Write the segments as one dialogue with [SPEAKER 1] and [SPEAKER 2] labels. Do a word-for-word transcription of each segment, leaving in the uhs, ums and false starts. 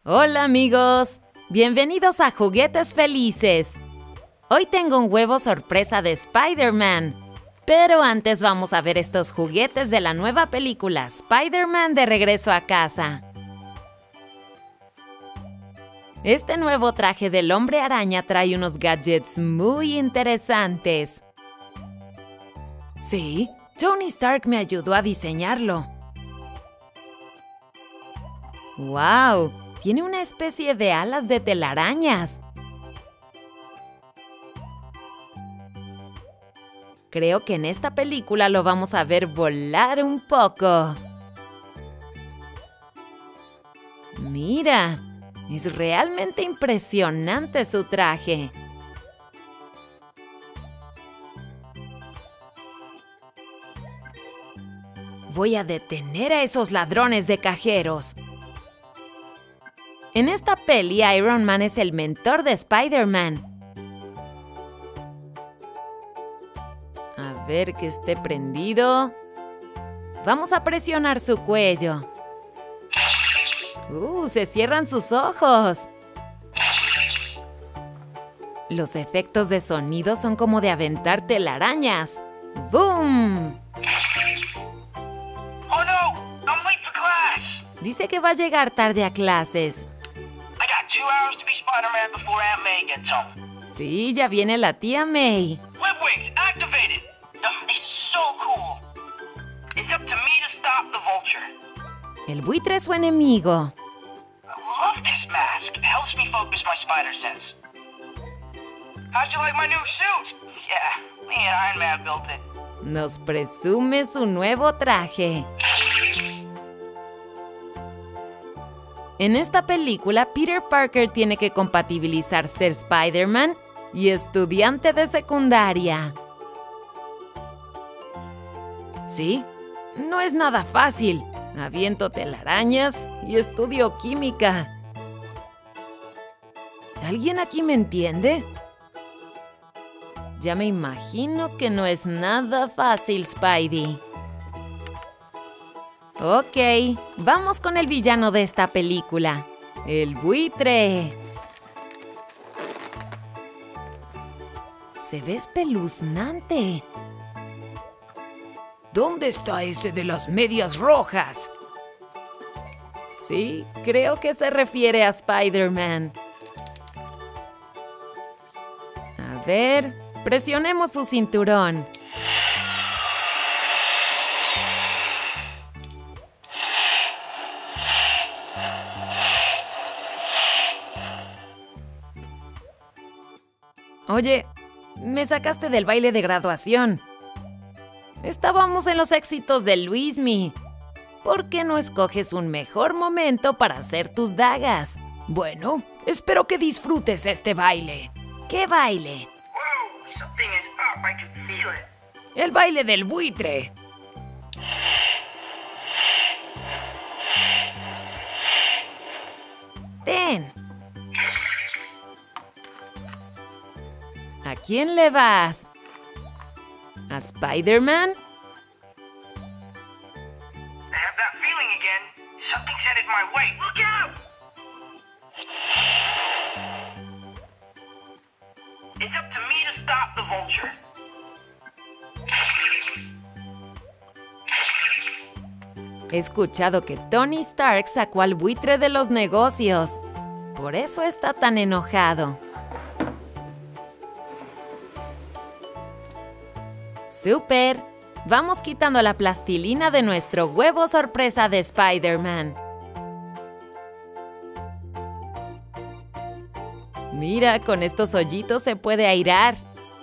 [SPEAKER 1] Hola amigos, bienvenidos a Juguetes Felices. Hoy tengo un huevo sorpresa de Spider-Man. Pero antes vamos a ver estos juguetes de la nueva película Spider-Man de regreso a casa. Este nuevo traje del Hombre Araña trae unos gadgets muy interesantes. Sí, Tony Stark me ayudó a diseñarlo. ¡Wow! Tiene una especie de alas de telarañas. Creo que en esta película lo vamos a ver volar un poco. Mira, es realmente impresionante su traje. Voy a detener a esos ladrones de cajeros. En esta peli, Iron Man es el mentor de Spider-Man. A ver que esté prendido. Vamos a presionar su cuello. ¡Uh! Se cierran sus ojos. Los efectos de sonido son como de aventar telarañas. ¡Boom!
[SPEAKER 2] Oh no! I'm late for class!
[SPEAKER 1] Dice que va a llegar tarde a clases.
[SPEAKER 2] I got two hours to be Spider-Man before Aunt May gets home.
[SPEAKER 1] Sí, ya viene la tía May.
[SPEAKER 2] Webwings activated! Ugh, it's so cool! It's up to me to stop the Vulture.
[SPEAKER 1] El buitre es su enemigo.
[SPEAKER 2] I love this mask. It helps me focus my spider sense. How'd you like my new suit? Yeah, me and Iron Man built it.
[SPEAKER 1] Nos presume su nuevo traje. En esta película, Peter Parker tiene que compatibilizar ser Spider-Man y estudiante de secundaria. ¿Sí? No es nada fácil. Aviento telarañas y estudio química. ¿Alguien aquí me entiende? Ya me imagino que no es nada fácil, Spidey. Ok, vamos con el villano de esta película, el buitre. Se ve espeluznante. ¿Dónde está ese de las medias rojas? Sí, creo que se refiere a Spider-Man. A ver, presionemos su cinturón. Oye, me sacaste del baile de graduación. Estábamos en los éxitos de Luismi. ¿Por qué no escoges un mejor momento para hacer tus dagas? Bueno, espero que disfrutes este baile. ¿Qué baile?
[SPEAKER 2] Whoa, something is up. I can feel it.
[SPEAKER 1] El baile del buitre. Ten. ¿A quién le vas? ¿A Spider-Man?
[SPEAKER 2] I have that feeling again. Something's headed my way. Look out! It's up to me to stop the Vulture.
[SPEAKER 1] He escuchado que Tony Stark sacó al buitre de los negocios. Por eso está tan enojado. ¡Súper! Vamos quitando la plastilina de nuestro huevo sorpresa de Spider-Man. Mira, con estos hoyitos se puede airar.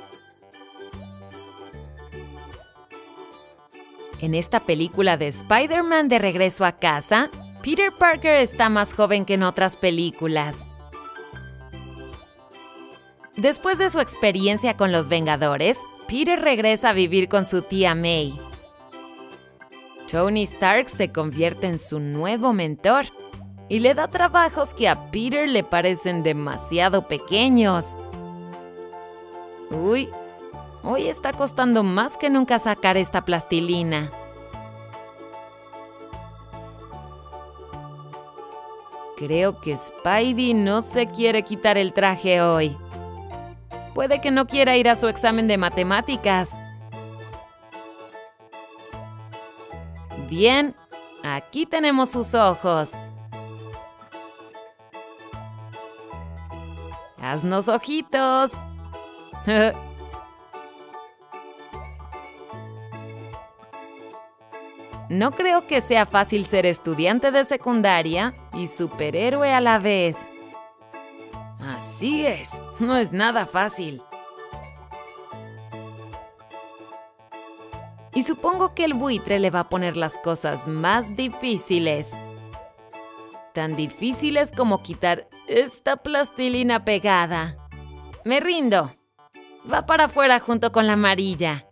[SPEAKER 1] En esta película de Spider-Man de regreso a casa, Peter Parker está más joven que en otras películas. Después de su experiencia con los Vengadores, Peter regresa a vivir con su tía May. Tony Stark se convierte en su nuevo mentor y le da trabajos que a Peter le parecen demasiado pequeños. Uy, hoy está costando más que nunca sacar esta plastilina. Creo que Spidey no se quiere quitar el traje hoy. Puede que no quiera ir a su examen de matemáticas. Bien, aquí tenemos sus ojos. ¡Haznos ojitos! No creo que sea fácil ser estudiante de secundaria y superhéroe a la vez. Así es, no es nada fácil. Y supongo que el buitre le va a poner las cosas más difíciles. Tan difíciles como quitar esta plastilina pegada. Me rindo. Va para afuera junto con la amarilla.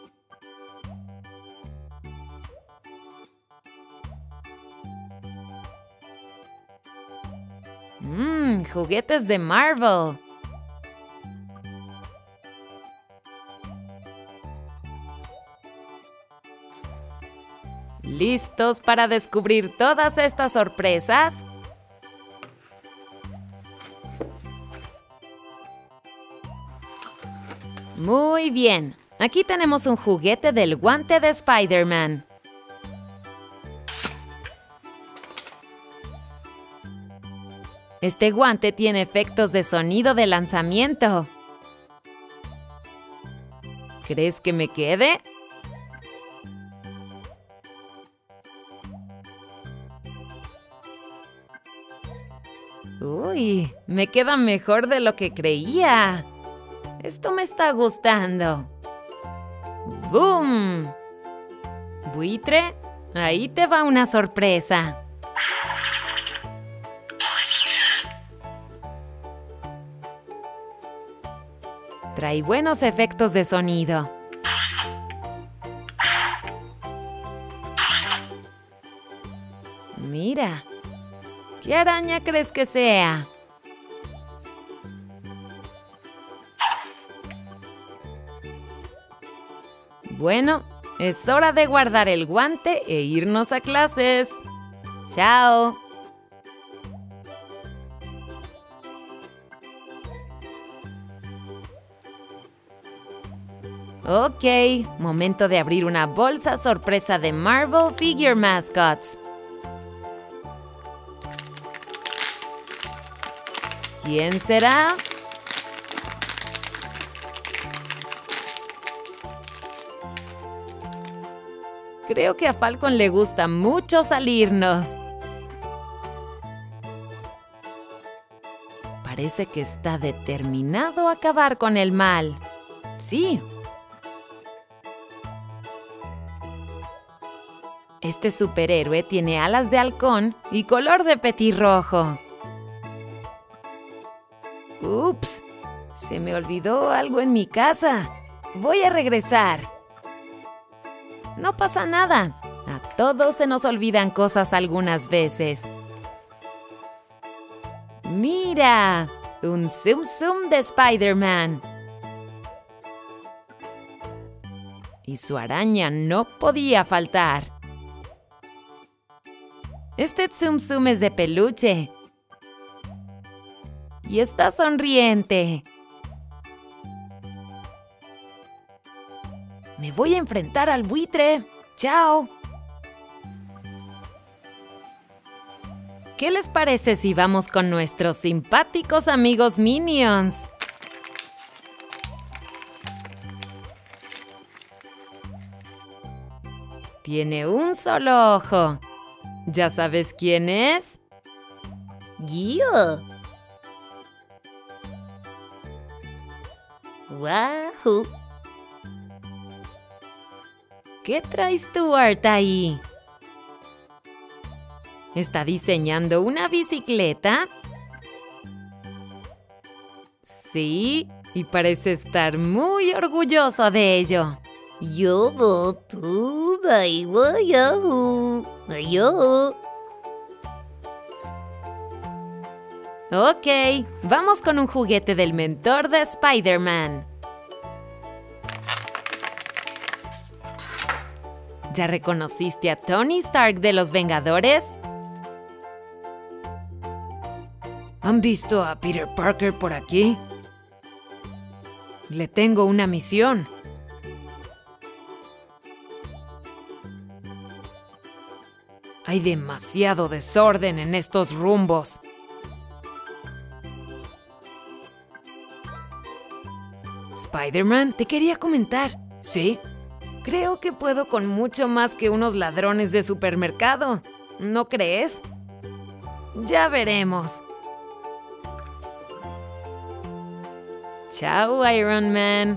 [SPEAKER 1] Mmm, juguetes de Marvel. ¿Listos para descubrir todas estas sorpresas? Muy bien, aquí tenemos un juguete del guante de Spider-Man. Este guante tiene efectos de sonido de lanzamiento. ¿Crees que me quede? Uy, me queda mejor de lo que creía. Esto me está gustando. ¡Boom! Buitre, ahí te va una sorpresa. Trae buenos efectos de sonido. Mira, ¿qué araña crees que sea? Bueno, es hora de guardar el guante e irnos a clases. ¡Chao! Ok, momento de abrir una bolsa sorpresa de Marvel Figure Mascots. ¿Quién será? Creo que a Falcon le gusta mucho salirnos. Parece que está determinado a acabar con el mal. Sí. Este superhéroe tiene alas de halcón y color de petirrojo. ¡Ups! Se me olvidó algo en mi casa. Voy a regresar. No pasa nada. A todos se nos olvidan cosas algunas veces. ¡Mira! Un Tsum Tsum de Spider-Man. Y su araña no podía faltar. Este Tsum Tsum es de peluche. Y está sonriente. Me voy a enfrentar al buitre. ¡Chao! ¿Qué les parece si vamos con nuestros simpáticos amigos Minions? Tiene un solo ojo. ¿Ya sabes quién es? ¡Gil! ¡Wow! ¿Qué trae Stuart ahí? ¿Está diseñando una bicicleta? Sí, y parece estar muy orgulloso de ello. Yo tú, yo. Ok, vamos con un juguete del mentor de Spider-Man. ¿Ya reconociste a Tony Stark de los Vengadores? ¿Han visto a Peter Parker por aquí? Le tengo una misión. Hay demasiado desorden en estos rumbos. Spider-Man, te quería comentar. ¿Sí? Creo que puedo con mucho más que unos ladrones de supermercado. ¿No crees? Ya veremos. Chao, Iron Man.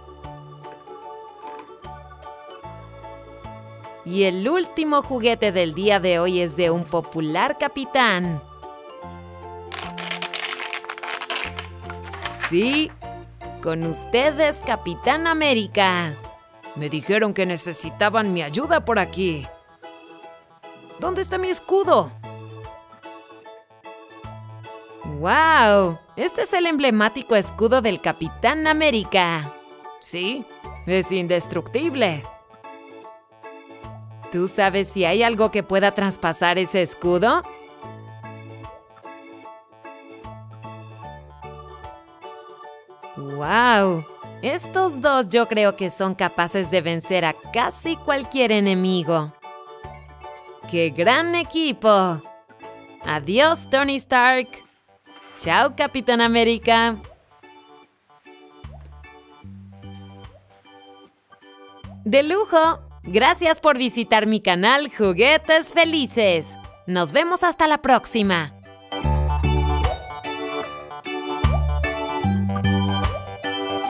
[SPEAKER 1] Y el último juguete del día de hoy es de un popular capitán. Sí, con ustedes, Capitán América. Me dijeron que necesitaban mi ayuda por aquí. ¿Dónde está mi escudo? ¡Wow! Este es el emblemático escudo del Capitán América. Sí, es indestructible. ¿Tú sabes si hay algo que pueda traspasar ese escudo? ¡Wow! Estos dos yo creo que son capaces de vencer a casi cualquier enemigo. ¡Qué gran equipo! Adiós, Tony Stark. Chao, Capitán América. ¡De lujo! Gracias por visitar mi canal Juguetes Felices. Nos vemos hasta la próxima.